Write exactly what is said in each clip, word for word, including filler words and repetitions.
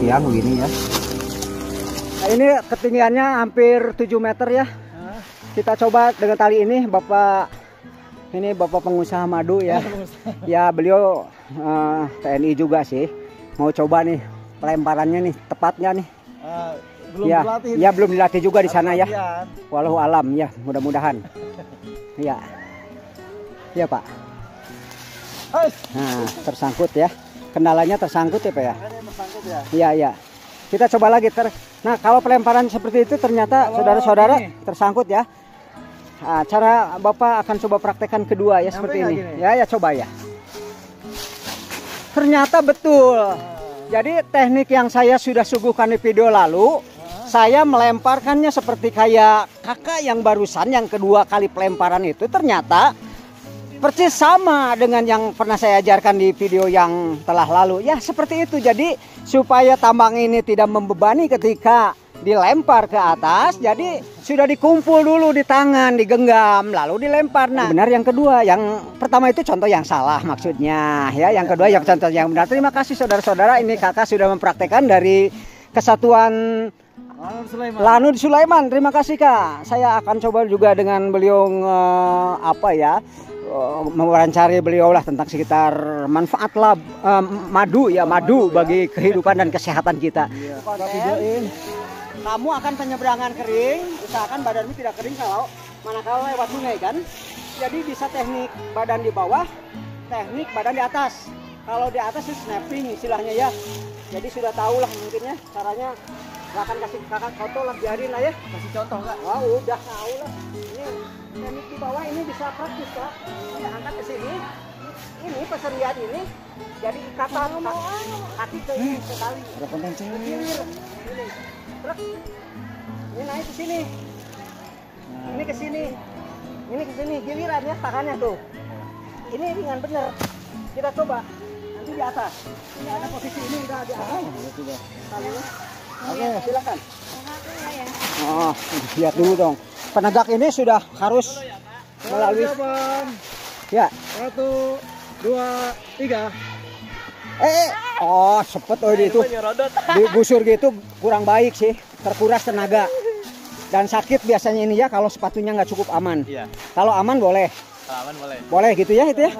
ya begini ya. Nah, ini ketinggiannya hampir tujuh meter ya. Kita coba dengan tali ini, Bapak ini Bapak pengusaha madu ya. Ya beliau uh, T N I juga sih. Mau coba nih pelemparannya nih tepatnya nih. Uh, belum ya, dilatih. Ya belum dilatih juga di sana ya. Latihan. Walau alam ya, mudah-mudahan. Ya. Ya Pak. Nah, tersangkut ya. Kendalanya tersangkut ya Pak ya. Tersangkut ya. Iya, iya. Kita coba lagi ter. Nah, kalau pelemparan seperti itu ternyata saudara-saudara tersangkut ya. Nah, cara Bapak akan coba praktekkan kedua ya. Nyampe seperti ini. Gini? Ya, ya coba ya. Ternyata betul. Jadi teknik yang saya sudah suguhkan di video lalu, saya melemparkannya seperti kayak kakak yang barusan yang kedua kali pelemparan itu ternyata persis sama dengan yang pernah saya ajarkan di video yang telah lalu. Ya seperti itu. Jadi supaya tambang ini tidak membebani ketika dilempar ke atas, jadi sudah dikumpul dulu di tangan, digenggam, lalu dilempar. Nah, benar yang kedua, yang pertama itu contoh yang salah maksudnya, ya. Yang kedua yang contoh yang benar. Terima kasih saudara-saudara, ini kakak sudah mempraktekkan dari Kesatuan Lanud Sulaiman. Lanud Sulaiman. Terima kasih Kak. Saya akan coba juga dengan beliau uh, apa ya, uh, mewawancari beliau lah tentang sekitar manfaat lah uh, madu ya, madu bagi kehidupan dan kesehatan kita. Videoin. Kamu akan penyeberangan kering, usahakan badanmu tidak kering kalau manakala lewat sungai kan. Jadi bisa teknik badan di bawah, teknik badan di atas. Kalau di atas itu snapping istilahnya ya. Jadi sudah tahu lah mungkinnya caranya. Gak akan kasih kakak foto lah, biarin lah ya. Kasih contoh nggak? Oh udah tahu lah. Ini teknik di bawah ini bisa praktis Kak. Ini angkat ke sini. Ini peserian ini jadi ikatan kaki ke ini ke tali. Ini. Terus ini naik ke sini, nah. Ini ke sini, ini ke sini, giliran ya tangannya tuh. Ini ringan bener. Kita coba nanti di atas. Ini ada posisi ini udah di atas. Talinya. Oke, silakan. Oh, lihat dulu dong. Penegak ini sudah harus melalui. Ya. Satu, dua, tiga. Eh, oh cepet oh itu digusur gitu kurang baik sih, terkuras tenaga dan sakit biasanya ini ya kalau sepatunya nggak cukup aman. Iya. Kalau aman boleh. Aman boleh. Boleh gitu ya itu ya.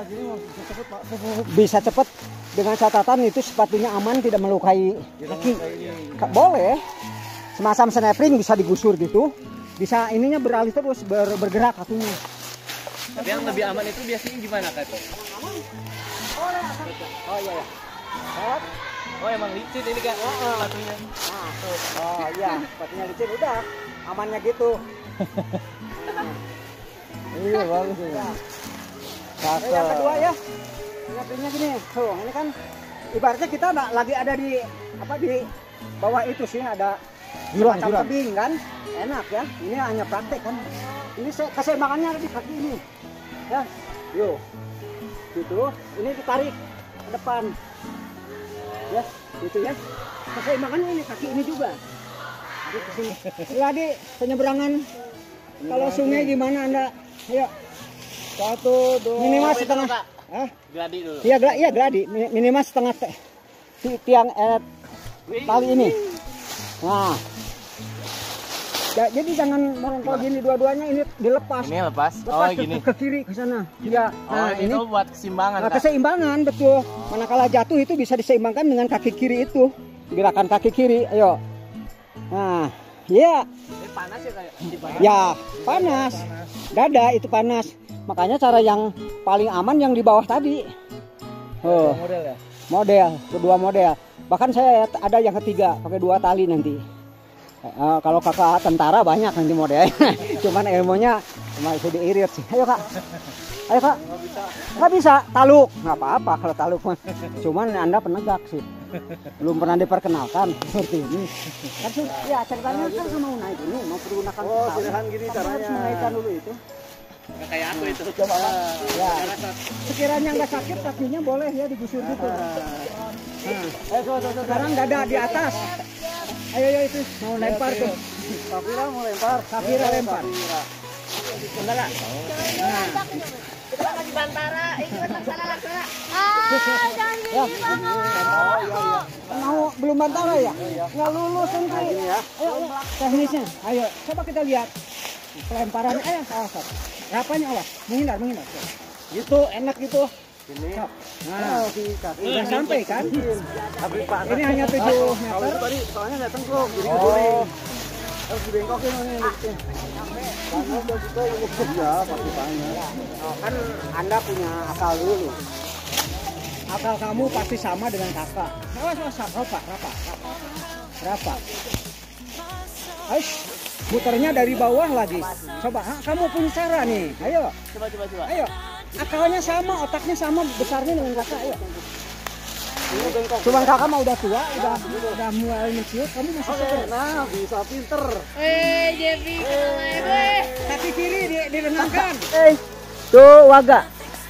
Bisa cepet dengan catatan itu sepatunya aman tidak melukai kaki. Boleh. Semacam snapping bisa digusur gitu. Bisa ininya beralih terus ber, bergerak kakinya. Tapi yang lebih aman itu biasanya gimana Kak itu? Boleh. Oh iya ya. Oh emang licin ini Kak, oh, sepatunya. Nah, tuh. Oh iya, sepatunya licin udah amannya gitu. Iya bagus ya. Nah, yang kedua ya, nyapinnya gini, tuh ini kan ibaratnya kita lagi ada di apa di bawah itu sih ada jurang tebing kan, enak ya. Ini hanya praktek kan. Ini keseimbangannya ada di kaki ini, ya. Yuk, gitu. Ini ditarik ke depan. Ya, gitu ya. Keseimbangannya ini kaki ini juga. Tarik ke sini. Lagi penyeberangan. Kalau sungai gimana Anda? Ayo. Satu, dua. Minimal setengah. Hah? Gladi dulu. Iya, gladi, iya gladi. Minimal setengah tiang eh, tali ini. Nah. Ya, jadi jangan merongkol gini dua-duanya, ini dilepas. Ini lepas. Lepas Oh, ke, gini. ke kiri ke sana. Iya. Nah, Nah, ini ini buat keseimbangan. Nah, Kak. keseimbangan betul. Manakala jatuh itu bisa diseimbangkan dengan kaki kiri itu. Gerakan kaki kiri, ayo. Nah, ya. Ini panas ya kayak. Ya, panas. Dada itu panas. Makanya cara yang paling aman yang di bawah tadi. Oh, Model ya. model, kedua model. Bahkan saya ada yang ketiga, pakai dua tali nanti. Uh, kalau kakak tentara banyak nanti modelnya. Cuman ilmunya cuma itu diirit sih. Ayo Kak. Ayo Kak. Nggak bisa. Nggak bisa. Taluk. Nggak apa-apa kalau taluk. Cuman Anda penegak sih. Belum pernah diperkenalkan seperti ini. Kan ya ceritanya kan mau naik ini, mau menggunakan. Oh, silakan gini caranya. Harus menaikkan dulu itu. Nggak kayak aku itu. Coba Pak. Ya. Sekiranya nggak sakit kakinya boleh ya digusur gitu. Nah. Ayo sekarang dada di atas. Ayo ayo itu mau lempar tuh. Safira mau lempar. Safira lempar. Enggak lah. Nah. Kita lagi Bantara, ini laksana laksana. Ah, jangan gini Ya. Bang. Oh iya iya. Mau belum bantara ya? Nggak lulus nanti. Ya. Ayo, ayo, teknisnya. Ayo, coba kita lihat. Pelemparannya, ayo, awas. Rapanya awas, menghindar, menghindar. Gitu, enak gitu. Ini. Nah, udah sampai kan? Tapi Pak. Ini hanya tujuh Kalau meter. itu tadi soalnya nggak tengkluk, jadi Oh. keguling. Harus dibengkokin ini. Karena udah kita yang ya pasti banyak. Oh, kan Anda punya akal dulu. Akal kamu pasti sama dengan kakak. Awas, awas, rapat, rapat, rapat. Rapat. Aish, muternya dari bawah lagi. Coba, ha, kamu punya cara nih. Ayo, Coba coba coba. ayo. Akalnya sama, otaknya sama, besarnya dengan kakak. Ayo. Cuman kakak mah udah tua, udah udah mulai menciut. Kamu masih seger. Nah, bisa pinter. Eh, Jepi, eh, Kaki kiri di, direnangkan. Eh, Tuh waga.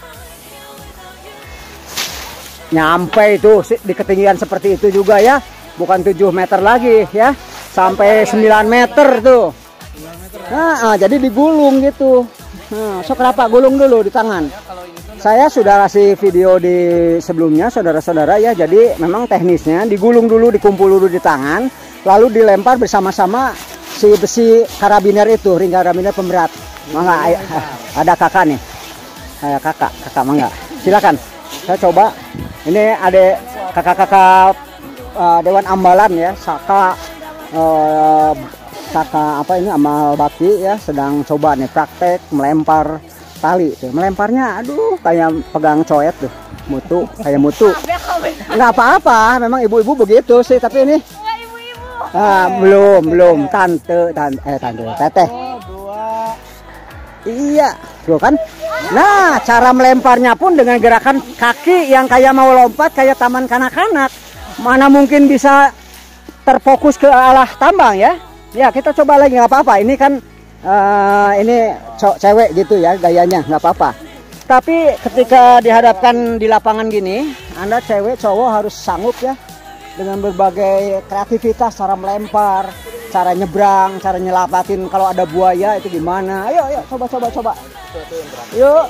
Nyampe itu si- di ketinggian seperti itu juga ya. Bukan tujuh meter lagi ya. Sampai sembilan meter tuh. Nah, ah, jadi digulung gitu. Nah, sok kenapa gulung dulu di tangan. Saya sudah kasih video di sebelumnya saudara-saudara ya. Jadi memang teknisnya digulung dulu, dikumpul dulu di tangan, lalu dilempar bersama-sama si besi karabiner itu, ring karabiner pemberat. Mangga, ayo, ada kakak nih. Ayo kakak, kakak mangga. Silakan. Saya coba. Ini ada kakak-kakak uh, Dewan Ambalan ya, Saka uh, Saka apa ini amal bakti ya, sedang coba nih praktek melempar tali tuh. Melemparnya aduh kayak pegang coet tuh. Mutu, kayak mutu. Nggak apa-apa, memang ibu-ibu begitu sih, tapi ini Enggak ibu-ibu. ah, belum, belum tante, tante eh tante, teteh. dua. Iya, tuh kan. Nah, cara melemparnya pun dengan gerakan kaki yang kayak mau lompat kayak taman kanak-kanak. Mana mungkin bisa terfokus ke arah tambang ya? Ya, kita coba lagi nggak apa-apa. Ini kan uh, ini cewek gitu ya gayanya, nggak apa-apa. Tapi ketika dihadapkan di lapangan gini, Anda cewek cowok harus sanggup ya dengan berbagai kreativitas, cara melempar, cara nyebrang, cara nyelamatin kalau ada buaya itu gimana. Ayo, ayo, coba, coba, coba. Yuk.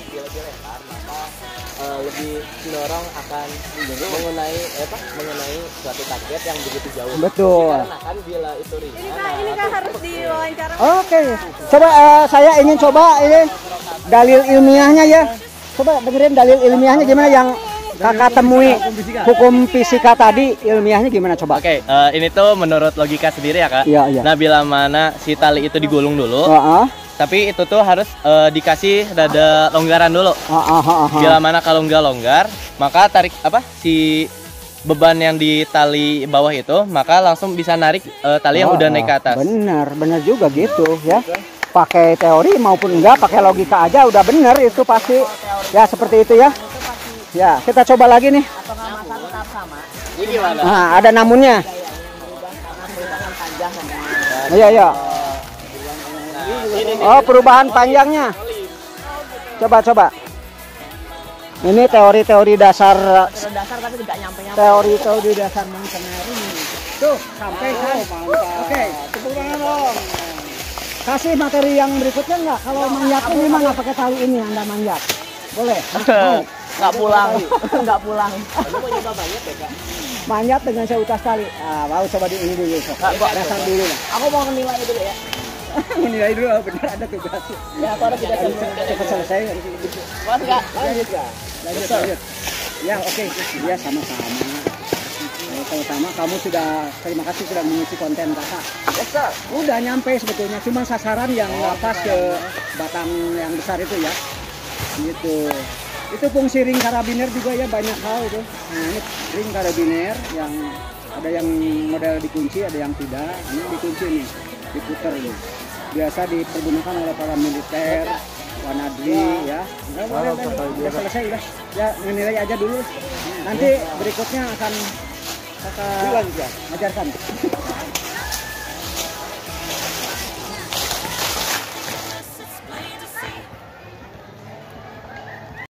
Uh, lebih mendorong akan mengenai eh, apa mengenai suatu target yang begitu jauh. Betul. Karena kan bila itu ringan. Ini kan ini kan harus diwawancara. Oke, coba uh, saya ingin coba ini dalil ilmiahnya ya. Coba dengerin dalil ilmiahnya gimana yang kakak temui hukum fisika tadi, ilmiahnya gimana coba? Oke, eh, ini tuh menurut logika sendiri ya kak. Iya, iya. Nah bila mana si tali itu digulung dulu, Heeh. tapi itu tuh harus eh, dikasih rada longgaran dulu. Bila mana kalau nggak longgar, maka tarik apa si beban yang di tali bawah itu, maka langsung bisa narik eh, tali yang udah naik ke atas. Bener, bener juga gitu ya. Pakai teori maupun enggak, pakai logika aja udah bener itu pasti. Ya seperti itu ya. Ya kita coba lagi nih. Ini gimana? Nah, ada namunnya. Iya iya. Oh perubahan panjangnya. Coba coba. Ini teori-teori dasar. Dasar tapi tidak nyampe-nyampe. Teori-teori dasar mountaineer ini. Tuh sampai kan. Oke. Tepuk tangan dong. Kasih materi yang berikutnya nggak? Kalau manjat ini mah nggak pakai tali ini Anda manjat. Boleh? Mau? Enggak pulang. Enggak pulang. Manjat dengan seutas tali. Ah, mau coba di ini dulu. So. Dasar dulu lah. Aku mau menilai dulu ya. Menilai dulu oh, benar ada tugas. Ya, aku harus tidak Cepat selesai. Puas enggak? Lanjut ya. Lanjut, lanjut. Ya oke. Ya sama-sama. Eh, Sama-sama kamu sudah terima kasih sudah mengisi konten kakak. Yes, sir. Udah nyampe sebetulnya, cuma sasaran yang nggak pas ke batang yang besar itu ya. Gitu. Itu fungsi ring karabiner juga ya, banyak hal itu. Nah ini ring karabiner yang ada yang model dikunci, ada yang tidak. Ini dikunci nih, diputer nih. Biasa dipergunakan oleh para militer, wanadri ya. Udah, udah, udah, udah selesai udah. Ya menilai aja dulu. Nanti berikutnya akan kakak ajarkan.